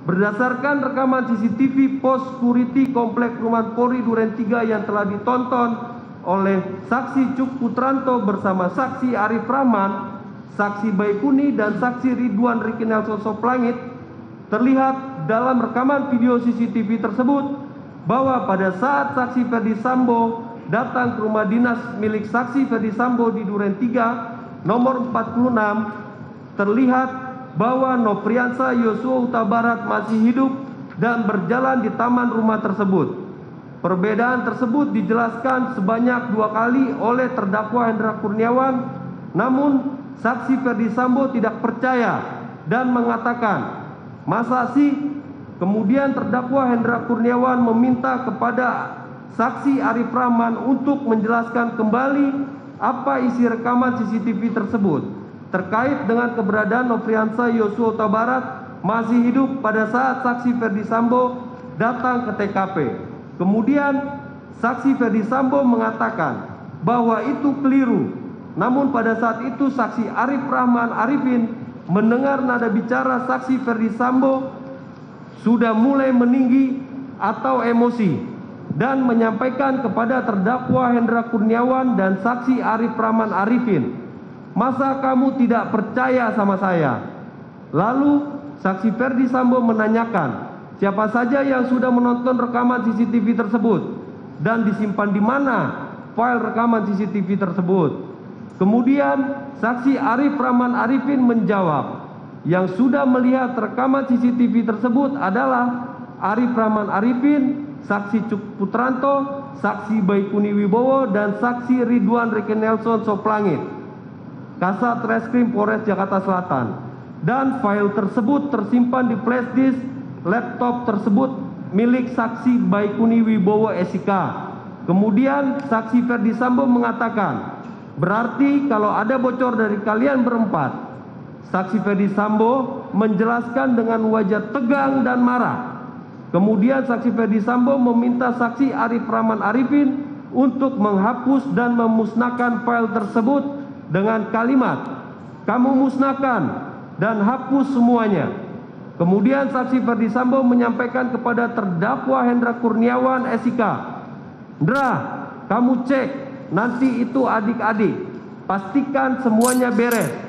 Berdasarkan rekaman CCTV pos security Komplek Perumahan Polri Duren 3 yang telah ditonton oleh saksi Cuk Putranto bersama saksi Arif Rahman, saksi Baikuni dan saksi Ridwan Ricky Nelson Soplangit, terlihat dalam rekaman video CCTV tersebut bahwa pada saat saksi Ferdi Sambo datang ke rumah dinas milik saksi Ferdi Sambo di Duren 3 nomor 46, terlihat bahwa Nofriansah Yosua Huta Barat masih hidup dan berjalan di taman rumah tersebut. Perbedaan tersebut dijelaskan sebanyak 2 kali oleh terdakwa Hendra Kurniawan, namun saksi Ferdi Sambo tidak percaya dan mengatakan, "Masa sih?" Kemudian terdakwa Hendra Kurniawan meminta kepada saksi Arif Rahman untuk menjelaskan kembali apa isi rekaman CCTV tersebut terkait dengan keberadaan Nofriansah Yosua Huta Barat masih hidup pada saat saksi Ferdi Sambo datang ke TKP. Kemudian saksi Ferdi Sambo mengatakan bahwa itu keliru. Namun pada saat itu saksi Arif Rahman Arifin mendengar nada bicara saksi Ferdi Sambo sudah mulai meninggi atau emosi dan menyampaikan kepada terdakwa Hendra Kurniawan dan saksi Arif Rahman Arifin, "Masa kamu tidak percaya sama saya?" Lalu saksi Ferdi Sambo menanyakan siapa saja yang sudah menonton rekaman CCTV tersebut dan disimpan di mana file rekaman CCTV tersebut. Kemudian saksi Arif Rahman Arifin menjawab, yang sudah melihat rekaman CCTV tersebut adalah Arif Rahman Arifin, saksi Cuk Putranto, saksi Baikuni Wibowo, dan saksi Ridwan Ricky Nelson Soplangit, Kasat Reskrim Polres Jakarta Selatan. Dan file tersebut tersimpan di flash disk laptop tersebut milik saksi Baikuni Wibowo SIK. Kemudian saksi Ferdi Sambo mengatakan, "Berarti kalau ada bocor dari kalian berempat." Saksi Ferdi Sambo menjelaskan dengan wajah tegang dan marah. Kemudian saksi Ferdi Sambo meminta saksi Arif Rahman Arifin untuk menghapus dan memusnahkan file tersebut dengan kalimat, "Kamu musnahkan dan hapus semuanya." Kemudian saksi Ferdi Sambo menyampaikan kepada terdakwa Hendra Kurniawan SIK, "Ndra, kamu cek nanti itu adik-adik, pastikan semuanya beres.